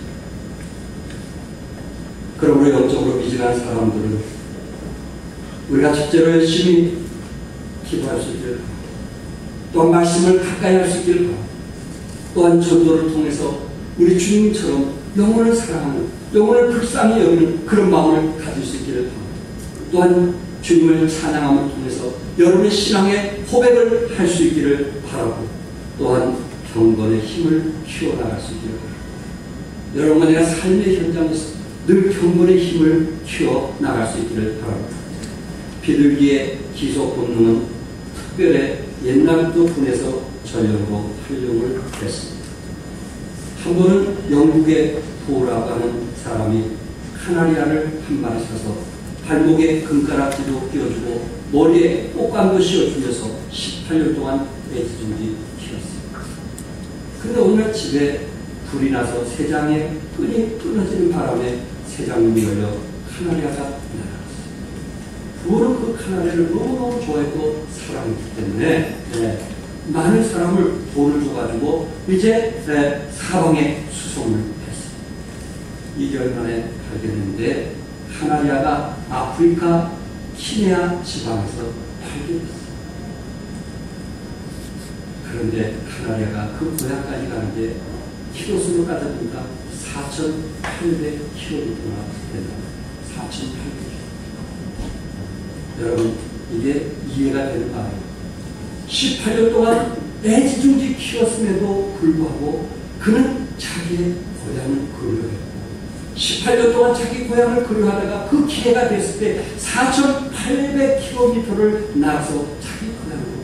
그러므로 영적으로 미지근한 사람들은 우리가 첫째로 열심히 기도할 수 있기를, 또한 말씀을 가까이 할 수 있기를, 또한 전도를 통해서 우리 주님처럼 영혼을 사랑하는, 영혼을 불쌍히 여기는 그런 마음을 가질 수 있기를 바랍니다. 또한 주님을 찬양함을 통해서 여러분의 신앙의 고백을 할 수 있기를 바라고, 또한 경건의 힘을 키워나갈 수 있기를 바랍니다. 여러분과 내가 삶의 현장에서 늘 경건의 힘을 키워나갈 수 있기를 바랍니다. 비둘기의 기소 본능은 특별히 옛날부터 군에서 전력으로 활용을 했습니다. 한 번은 영국의 보라고 하는 사람이 카나리아를 한 마리 사서 발목에 금가락지도 끼워주고 머리에 꽃감도 씌워주면서 18년 동안 애지중지 키웠습니다. 그런데 어느 날 집에 불이 나서 새장에 끈이 끊어지는 바람에 새장문이 열려 카나리아가 날아갔어요. 부모는 그 카나리아를 너무너무 좋아했고 사랑했기 때문에 많은 사람을 돈을 줘가지고 이제 사방에 수송을 했어요. 2개월 만에 발견했는데 카나리아가 아프리카 키네아 지방에서 발견됐어요. 그런데 카나리아가 그 고향까지 가는데 키로수로 따져보니까 4,800km나 된다. 4,800km. 여러분, 이게 이해가 되는 말이에요. 18년 동안 애지중지 키웠음에도 불구하고 그는 자기의 고향을 그리워했고 18년 동안 자기 고향을 그리워하다가 그 기회가 됐을 때 4,800km를 나서 자기 고향으로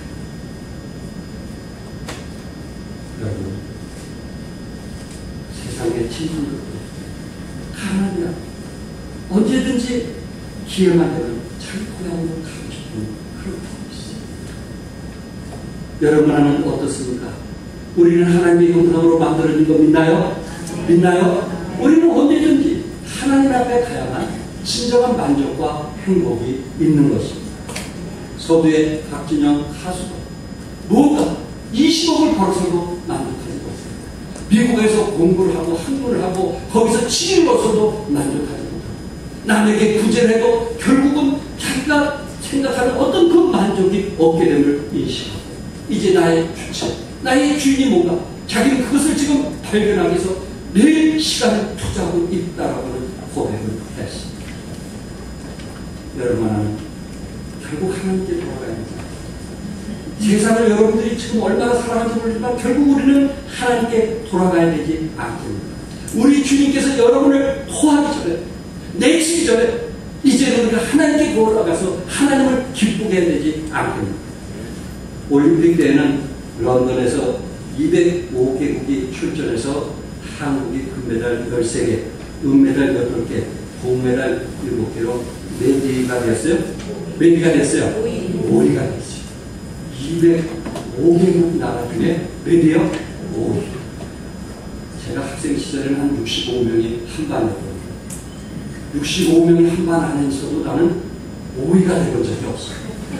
여러분, 세상의 친구들 가난이야. 언제든지 기회만 되면 자기 고향으로 가고 싶은 그런 마음이 있어요. 여러분은 어떻습니까? 우리는 하나님의 형상으로 만들어진 거 믿나요? 믿나요? 우리는 언제든지 하나님 앞에 가야만 진정한 만족과 행복이 있는 것입니다. 서두에 박진영 가수가 무언가 20억을 벌어서도 만족하지 못해요. 미국에서 공부를 하고 학문을 하고 거기서 치유를 얻어서도 만족하지 못하고 남에게 구제를 해도 결국은 자기가 생각하는 어떤 그 만족이 없게 됨을 인식하고 이제 나의 주체, 나의 주인이 뭔가 자기는 그것을 지금 발견하기 위해서 매일 시간을 투자하고 있다라고는 고백을 했습니다. 여러분은 결국 하나님께 돌아가야 합니다. 세상을 여러분들이 지금 얼마나 사랑하는지 모르지만 결국 우리는 하나님께 돌아가야 되지 않습니다. 우리 주님께서 여러분을 토하기 전에 내치기 전에 이제는 우리가 하나님께 돌아가서 하나님을 기쁘게 해야 되지 않습니다. 올림픽 때에는 런던에서 205개국이 출전해서 한국이 금메달 13개, 은메달 8개, 동메달 7개로 몇 위가 됐어요? 몇 위가 됐어요? 5위가 됐어요. 205개국 나라 중에 몇 위요? 5위. 제가 학생 시절에는 한 65명이 한 반이었거든요. 65명이 한 반 안에 있어도 나는 5위가 되본 적이 없어요.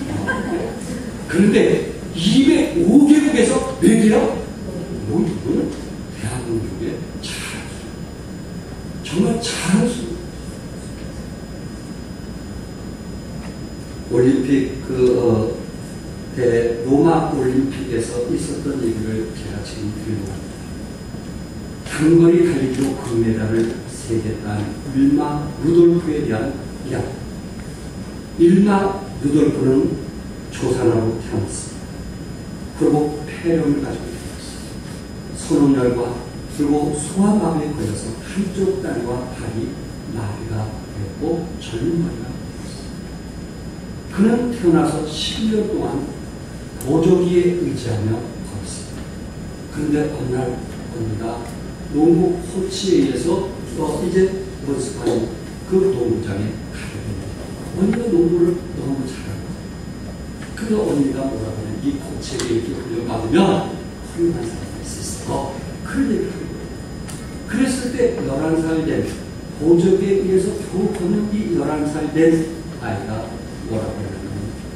그런데 205개국에서 몇 위요? 이거는 대한민국의 자랑스러워. 정말 자랑스러워. 올림픽 로마 올림픽에서 있었던 얘기를 제가 지금 드리려고 합니다. 단거리 달리기로 금메달을 3개 딴 일마 루돌프에 대한 이야기. 일마 루돌프는 조산아로 태어났습니다. 그리고 폐렴을 가지고 태어났습니다. 선홍열과 그리고 소아마비에 걸려서 한쪽 다리와 발이 마비가 되었고 젊은 머리가 되었습니다. 그는 태어나서 10년 동안 보조기에 의지하며 걸었습니다. 그런데 어느 날 어느가 농구 코치에 의해서 이제 연습하는 그 농구장에 가게 됩니다. 언니가 농구를 너무 잘하고 그 언니가 뭐라고 하냐면 이 코치에게 이렇게 훈련받으면 훌륭한 사람이 될 수 있어. 그런 얘기를 하는 거예요. 그랬을 때 11살 된 보조기에 의해서 겨우 걷는 이 11살 된 아이가 뭐라고 하냐면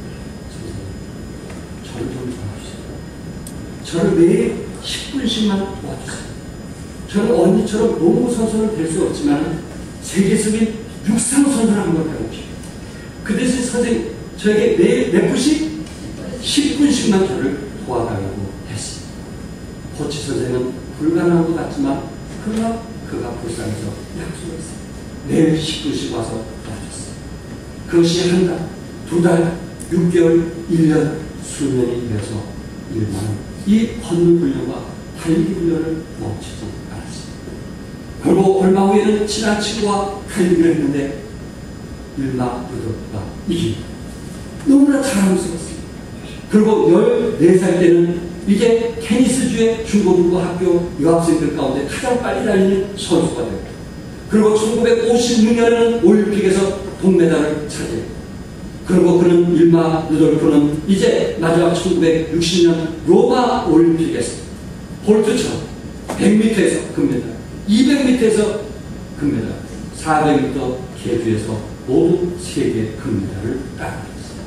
저를 좀 도와주세요. 저를 매일 10분씩만 도와주세요. 저는 언니처럼 농구 선수는 될 수 없지만 세계적인 육상 선수를 한번 해보고 싶어요. 그 대신 선생님 저에게 매일 몇 분씩 10분씩만 저를 도와달라고 했습니다. 코치 선생은 불가능한 것 같지만 그가 불쌍해서 약속했어요. 매일 10분씩 와서 도와줬어요. 그것이 한 달, 2달, 6개월, 1년 수년이 되어서 일만은 이 걷는 훈련과 달리기 훈련을 멈추지 않았습니다. 그리고 얼마 후에는 친한 친구와 달리기를 했는데 일막 루돌프가 이깁니다. 너무나 자랑스러웠습니다. 그리고 14살 때는 이제 테니스주의 중고등부 학교 여학생들 가운데 가장 빨리 달리는 선수가 되고 그리고 1956년에는 올림픽에서 동메달을 차지했고 그리고 그는 일마 루돌프는 이제 마지막 1960년 로마 올림픽에서 볼트처럼 100m에서 금메달, 200m에서 금메달, 400m 계주에서 모두 3개 금메달을 따냈습니다.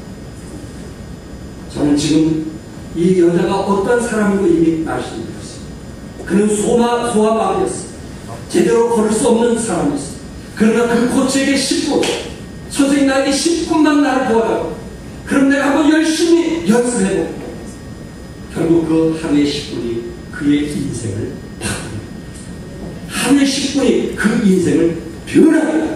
저는 지금 이 여자가 어떤 사람이고 이미 말씀드렸습니다. 그는 소아마비였습니다. 제대로 걸을 수 없는 사람이었습니다. 그러나 그 코치에게 10분, 선생님 나에게 10분만 나를 도와달라고. 그럼 내가 한번 열심히 연습해보고 결국 그 하루의 10분이 그의 인생을 바꿉니다. 하루의 10분이 그 인생을 변합니다.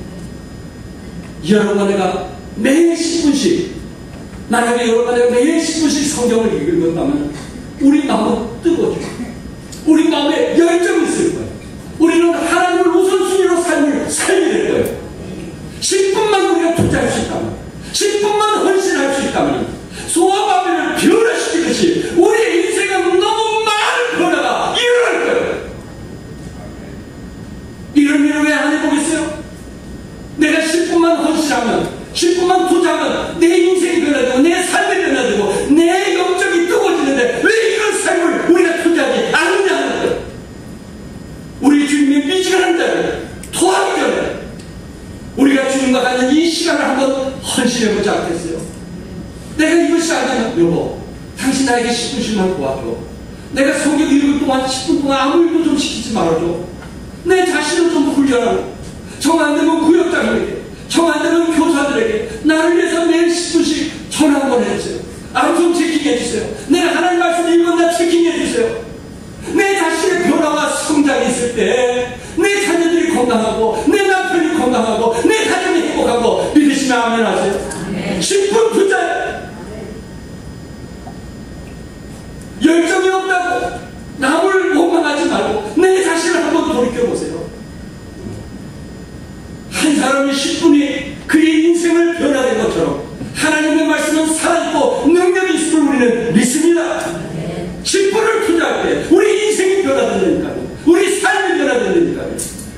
여러분과 내가 매일 10분씩 만약에 여러분과 내가 매일 10분씩 성경을 읽는다면 우리 마음은 뜨거워져요. 우리 마음에 열정이 있을 거예요. 우리는 하나님을 우선순위로 삶을 살게 될 거예요. 10분만 우리가 투자할 수 있다면, 10분만 헌신할 수 있다면, 소아바벨을 변화시키듯이 우리의 인생은 너무 많은 변화가 일어날 거예요. 이런 일을 왜 안 해보겠어요? 내가 10분만 헌신하면, 10분만 투자하면 내 인생이 변화되고 내 삶이 변화되고 내 영적이 뜨거워지는데 왜 이런 삶을 우리가 투자하지 않느냐는 거예요. 우리 주님의 미지근한 자를 토하기 전에 우리가 주님과 갖는 이 시간을 한번 헌신해보지 않겠어요? 내가 이것이 안 되면 여보, 당신 나에게 10분씩만 도와줘. 내가 성경 읽을 동안 10분 동안 아무 일도 좀 시키지 말아줘. 내 자신을 좀 훈련하고, 정 안 되면 구역장에게, 정 안 되면 교사들에게 나를 위해서 매일 10분씩 전화 한번 해주세요. 암송 체킹해 주세요. 내가 하나님 말씀 읽었나 체킹해 주세요. 내 자신의 변화와 성장이 있을 때 내 자녀들이 건강하고 내 남편이 건강하고 내 가정이 행복하고 믿으시면 아멘 하세요. 10분 투자해. 열정이 없다고 남을 원망하지 말고 내 자신을 한번 돌이켜보세요. 한 사람의 10분이 그의 인생을 변화된 것처럼 하나님의 말씀은 살아있고 능력이 있음을 우리는 믿습니다. 10분을 투자할 때 우리 인생이 변화된다니까요. 우리 삶이 변화된다니까요.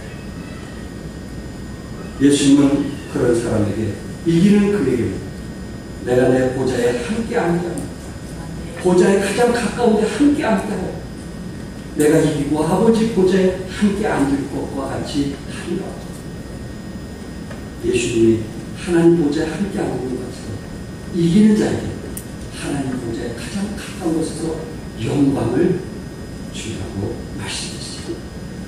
예수님은 그런 사람에게, 이기는 그에게 내가 내 보좌에 함께 앉아, 보좌에 가장 가까운 데 함께 앉다고, 내가 이기고 아버지 보좌에 함께 앉을 것과 같이 하리라. 예수님이 하나님 보좌에 함께 앉는 것처럼 이기는 자에게 하나님 보좌에 가장 가까운 곳에서 영광을 주라고 말씀하셨습니다.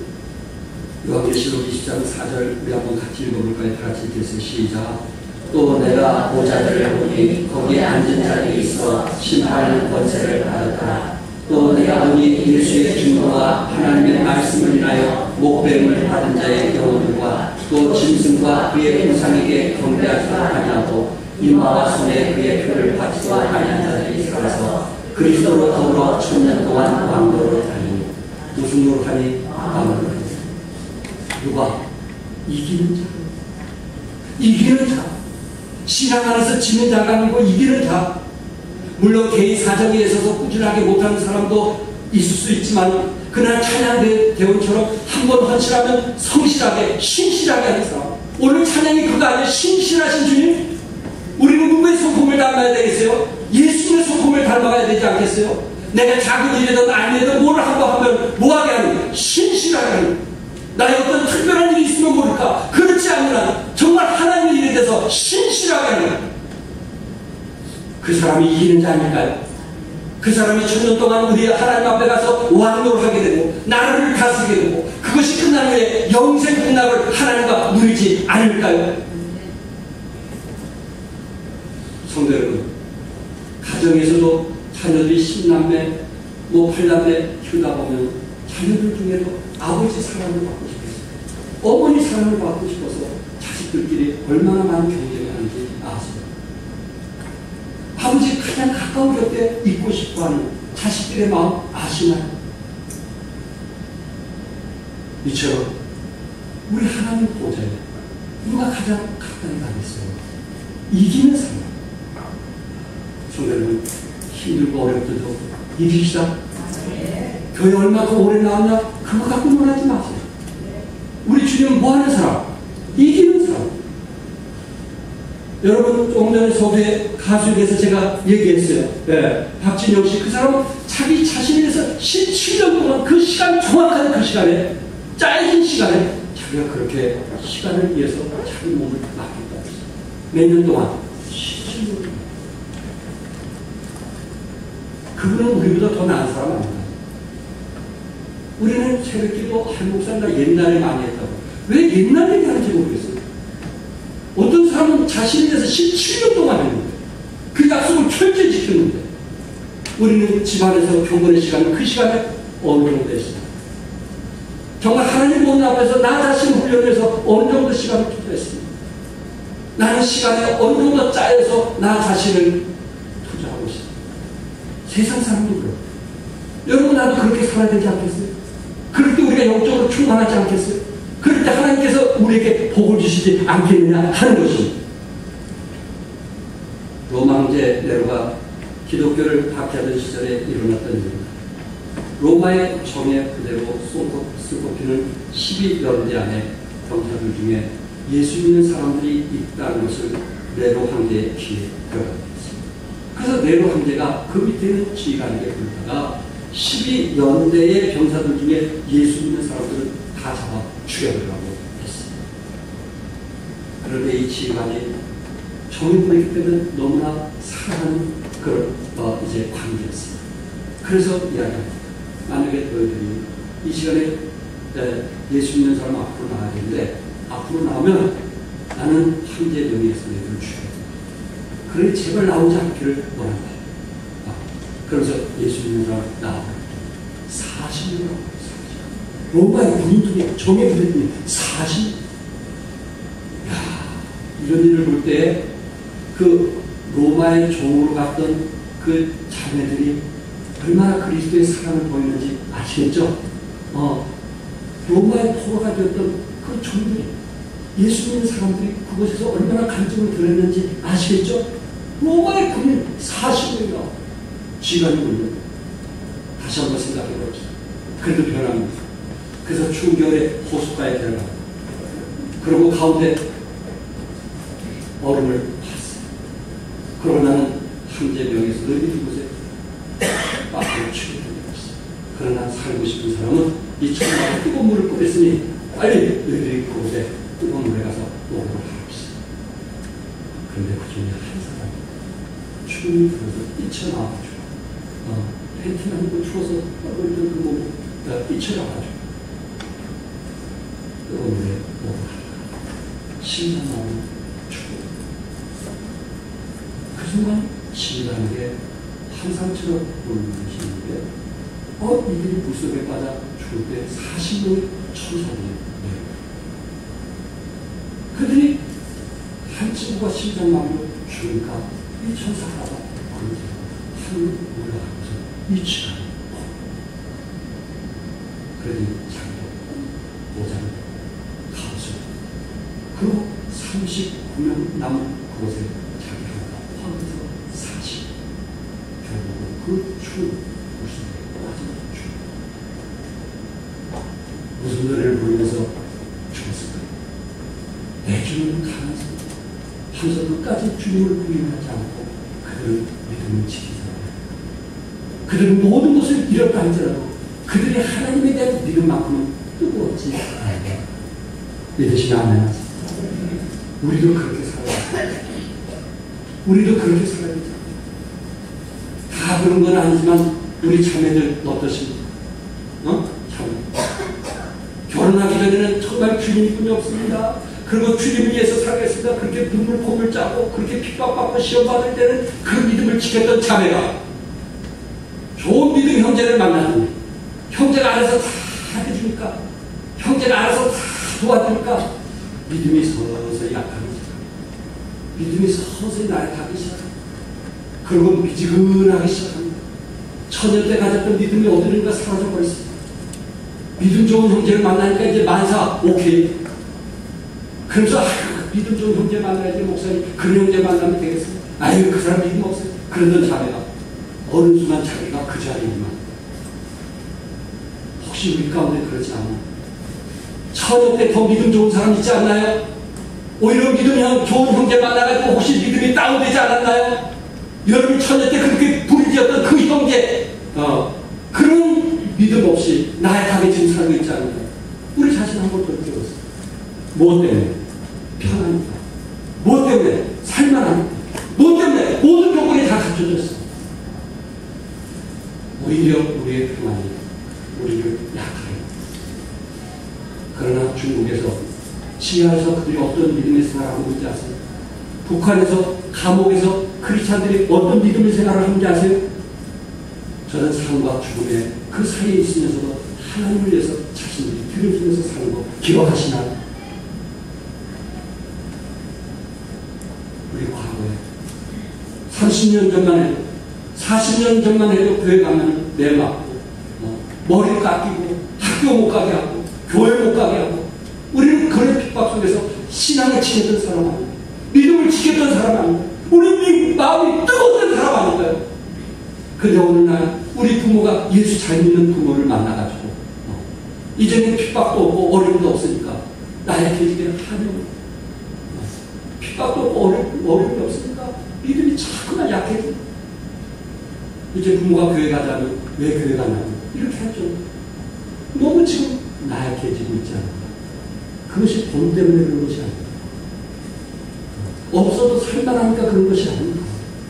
요한계시록 20장 4절 우리 한번 같이 읽어볼까요? 다 같이 읽겠어요. 시작. 또 내가 보좌들을 보니 거기에 앉은 자들이 있어 심판하는 권세를 받았더라. 또 내가 보니 예수의 증거와 하나님의 말씀을 인하여 목배임을 받은 자의 영혼들과 또 짐승과 그의 형상에게 경배하지도 아니하고 이마와 손에 그의 표를 받지도 아니한 자들이 살아서 그리스도로 더불어 1000년 동안 왕노로 다니니, 무슨 노릇하니? 왕노로. 누가? 이기는 자. 이기는 자. 신앙 안에서 지는 자가 아니고 이기는 자. 물론 개인 사정에 있어서 꾸준하게 못하는 사람도 있을 수 있지만, 그날 찬양대원처럼 한 번 헌신하면 성실하게 신실하게 하는 사람. 오늘 찬양이 그거 아니에요? 신실하신 주님. 우리는 누구의 성품을 닮아야 되겠어요? 예수님의 성품을 닮아가야 되지 않겠어요? 내가 작은 일이든 아니든 뭘 한번 하면 뭐하게 하는, 신실하게 하는, 나의 어떤 특별한 일이 있으면 모를까, 그렇지 않는 한 정말 하나님의 일에 대해서 신실하게 하는 그 사람이 이기는 자 아닐까요? 그 사람이 1000년 동안 우리 하나님 앞에 가서 왕노를 하게 되고 나라를 다스리게 되고 그것이 끝난 후에 영생 끝락을 하나님과 누리지 않을까요? 성도 여러분, 가정에서도 자녀들이 10남매, 8남매 키우다 보면 자녀들 중에도 아버지 사랑을 받고 싶어서, 어머니 사랑을 받고 싶어서 자식들끼리 얼마나 많은 경쟁을 하는지 아세요? 아버지 가장 가까운 곁에 있고 싶어하는 자식들의 마음 아시나요? 이처럼 우리 하나님 보좌에 누가 가장 가까이 가겠어요? 이기는 사람. 성도 여러분, 힘들고 어렵더라도 이깁시다. 교회 얼마큼 오래 나왔냐? 그거 갖고 놀라지 마세요. 우리 주님은 뭐 하는 사람? 이기는 사람. 여러분, 조금 전에 서부의 가수에 대해서 제가 얘기했어요. 네, 박진영 씨. 그 사람은 자기 자신에 대해서 17년 동안 그 시간, 정확한 그 시간에, 짧은 시간에 자기가 그렇게 시간을 위해서 자기 몸을 맡겼다. 몇 년 동안? 17년 동안. 그분은 우리보다 더 나은 사람 아닌가? 우리는 새벽기도 한목사가 옛날에 많이 했다고. 왜 옛날 얘기하는지 모르겠어요. 어떤 사람은 자신에 대해서 17년 동안 했는데, 그 약속을 철저히 지켰는데, 우리는 집안에서 경건의 시간은 그 시간에 어느 정도 했습니다. 정말 하나님 보는 앞에서 나 자신을 훈련해서 어느 정도 시간을 투자했습니다. 나는 시간에 어느 정도 짜여서 나 자신을 투자하고 있습니다. 세상 사람도 그렇고, 여러분, 나도 그렇게 살아야 되지 않겠어요? 그럴 때 우리가 영적으로 충만하지 않겠어요? 그럴 때 하나님께서 우리에게 복을 주시지 않겠느냐 하는 것입니다. 로마 황제 네로가 기독교를 박해하던 시절에 일어났던 일입니다. 로마의 정예 그대로 손꼽히는 12연대 안에 병사들 중에 예수 믿는 사람들이 있다는 것을 네로 황제의 귀에 들어가게 됐습니다. 그래서 네로 황제가 그 밑에 있는 지휘관에게 부르다가 12연대의 병사들 중에 예수 믿는 사람들을 다 잡아 죽여버리라고 했습니다. 그런데 이 지휘관이 정인분이기 때문에 너무나 사랑하는 그런 이제 관계였습니다. 그래서 이야기합니다. 만약에 너희들이 이 시간에 예수 믿는 사람 앞으로 나와야 되는데 앞으로 나오면 나는 황제 명예에서 너희들을 죽여야 된다. 그러니 제발 나오지 않기를 원한다. 그러면서 예수 믿는 사람 나와버렸다. 40년 로마의 군인 중에 정예 군인 중에 40년. 이런 일을 볼 때 그 로마의 종으로 갔던 그 자매들이 얼마나 그리스도의 사랑을 보이는지 아시겠죠? 로마의 포로가 되었던 그 종들이, 예수 믿는 사람들이 그곳에서 얼마나 간증을 들었는지 아시겠죠? 로마의 군인 40명이나 지간이 걸려. 다시 한번 생각해 봅시다. 그래도 변합니다. 그래서 추운 겨울에 호숫가에 들어갑니다. 그리고 가운데 얼음을 봤어요. 그러고 나는 황제 명예에서 너희들이 이곳에 빠꾸를 죽이게 되었어. 그러나 살고 싶은 사람은 이 천막에 뜨거운 물을 뿌렸으니 빨리 너희들이 그곳에 뜨거운 물에 가서 목욕을 하십시오. 그런데 그 중에 한 사람이 추움이 들어서 뛰쳐나와가지고 팬티만 입고 추워서 떨고 있던 그 몸이 뛰쳐나와가지고 뜨거운 물에 목욕을 하다가 심장 나오는 죽고 그 순간 지휘라는 게 환상처럼 보이는 것이 있는데 이들이 물속에 빠져 죽을 때 40명의 천사들이 그들이 한 친구가 심장 마비로 죽으니까 이 천사가 하늘로 올라가면서 이 시간에 그러니 자기도 모자를 가서 그리고 39명 남은 그곳에 자기 하나가 화면에서 40 결국은 그 추운 물속에 빠져 죽어. 무슨 노래를 부르면서 죽었을까? 내 주님은 강하십니다. 하면서 끝까지 주님을 부인하지 않고 그들은 믿음을 지키자. 그들은 모든 것을 잃었다 할지라도 그들이 하나님에 대한 믿음만큼은 뜨거웠지 않아요. 믿으시면 아멘. 우리도 그렇게 살아야 돼. 우리도 그렇게 살아야 돼. 다 그런 건 아니지만 우리 자매들 어떠십니까? 자매. 결혼하기 전에는 정말 주님뿐이 없습니다. 그리고 주님을 위해서 살겠습니다. 그렇게 눈물 콧물 짜고 그렇게 핍박받고 시험받을 때는 그 믿음을 지켰던 자매가 좋은 믿음 형제를 만나더니 형제가 알아서 다 해주니까 형제가 알아서 다 도와주니까 믿음이 서서히 약하기 시작합니다. 믿음이 서서히 나약하기 시작합니다. 그리고 미지근하기 시작합니다. 처녀 때 가졌던 믿음이 어디론가 사라져버렸습니다. 믿음 좋은 형제를 만나니까 이제 만사 오케이. 그래서 믿음 좋은 형제 만나야지 목사님 그런 형제 만나면 되겠습니다. 아유 그 사람 믿음 없어요. 그러던 자매가 어느 순간 자기가 그 자리에만 혹시 우리 가운데 그렇지 않아요? 처녀 때 더 믿음 좋은 사람 있지 않나요? 오히려 믿음 좋은 형제 만나가지고 혹시 믿음이 다운되지 않았나요? 여러분 처녀 때 그렇게 부르짖었던 그 형제 그런 믿음 없이 나약하게 지금 살고 있지 않나요? 우리 자신 한번 돌이켜보세요. 무엇 때문에? 편하니까. 무엇 때문에? 살만하니까. 무엇 때문에? 모든 조건이 다 갖춰졌어. 오히려 우리의 평안이 우리를 약하게. 그러나 중국에서 지하에서 그들이 어떤 믿음의 생활을 하고 있는지 아세요? 북한에서 감옥에서 크리스찬들이 어떤 믿음의 생활을 하는지 아세요? 저는 삶과 죽음의 그 사이에 있으면서도 하나님을 위해서 자신들이 들여주면서 사는 거 기억하시나요? 우리 과거에 30년 전만 해도 40년 전만 해도 교회 가면 매 맞고 머리 깎이고 학교 못 가게 하고 교회 못 가게 하고 우리는 그런 핍박 속에서 신앙을 지켰던 사람 아니에요. 믿음을 지켰던 사람 아니에요. 우리 마음이 뜨거웠던 사람 아닐까요? 근데 어느 날 우리 부모가 예수 잘 믿는 부모를 만나가지고 이제는 핍박도 없고 어려움도 없으니까 나약해지게 하는 핍박도 없고 어려움이 없으니까 믿음이 자꾸만 약해져. 이제 부모가 교회 가자면 왜 교회 가냐고 이렇게 하죠. 너무 지금 나약해지고 있지 않을까. 그것이 돈 때문에 그런 것이 아닙니다. 없어도 살만하니까 그런 것이 아닙니다.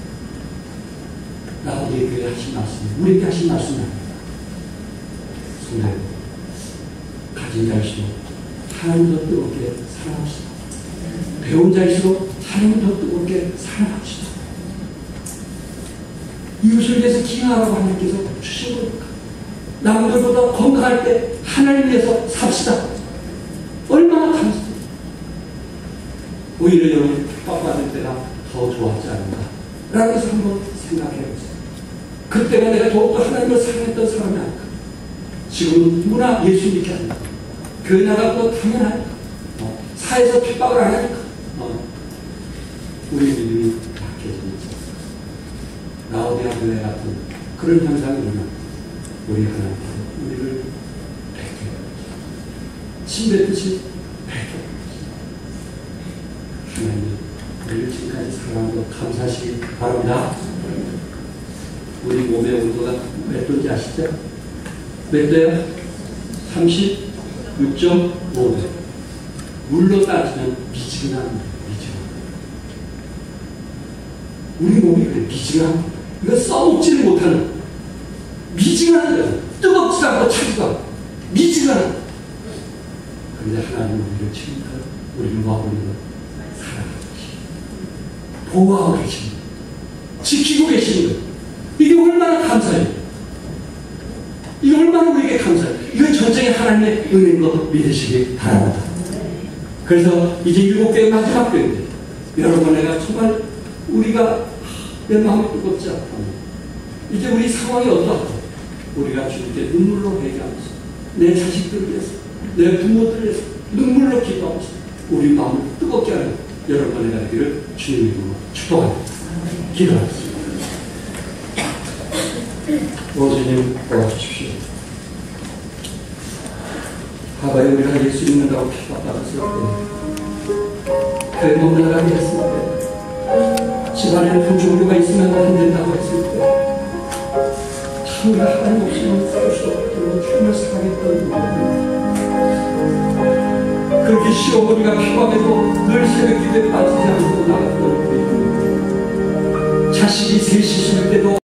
나에게 교회 하신 말씀, 우리에게 하신 말씀이 아닙니다. 성도 가진 자일수록 하나님 더 뜨겁게 사랑합시다. 배운 자일수록 하나님 더 뜨겁게 사랑합시다. 이웃을 위해서 기여하라고 하나님께서 주신 겁니까? 남들보다 건강할 때 하나님 위해서 삽시다. 얼마나 감사합니다. 오히려 여러분 핍박받을 때가 더 좋았지 않은가 라고 해서 한번 생각해보세요. 그때가 내가 더욱더 하나님을 사랑했던 사람이 아닐까. 지금은 누구나 예수 믿게 합니다. 교회 나가도 당연하니까. 사회에서 핍박을 안 하니까. 우리 믿음이 약해집니다. 라오디아 교회 같은 그런 현상이 일어나 우리 하나님께서 우리를 뵙게 침 뱉듯이 뵙게 하나님 우리를 지금까지 사랑한 것 감사하시기 바랍니다. 우리 몸의 온도가 몇 도인지 아시죠? 몇 도요? 36.5도. 물로 따지면 미지근합니다. 우리 몸이 그래, 미지근합니다. 이거 써먹지를 못하는 미지근한 거예요. 뜨겁지도 않고 차지도 않고 미지근한. 그런데 하나님은 우리를 지금껏 우리를 모아보는 것 사랑하고 계십니다. 보호하고 계십니다. 지키고 계시는 거예요. 이게 얼마나 감사해요. 이게 얼마나 우리에게 감사해요. 이건 전쟁의 하나님의 은혜인 거 믿으시기 바랍니다. 그래서 이제 7개의 마지막 교회인데 여러분 내가 정말 우리가 내 마음이 뜨겁지 않다. 이제 우리 상황이 어떠하고 우리가 주님께 눈물로 회개하면서 내 자식들을 위해서 내 부모들을 위해서 눈물로 기도하면서 우리 마음을 뜨겁게 하는 여러분의 날기를 주님의 이름으로 축복합니다. 기도하겠습니다. 주님 도와주십시오. 과거에 우리가 예수 믿는다고 핍박받았을 때 교회 못 나가게 했을 때 집안에는 부조리가 있으면 힘든다고 했을 때 참 우리가 하나님 없이는 살 수 없도록 주님을 사랑했던 그렇게 시어머니가 피곤해도 늘 새벽 기도에 빠지지 않고 나갔던 자식이 셋이 있을 때도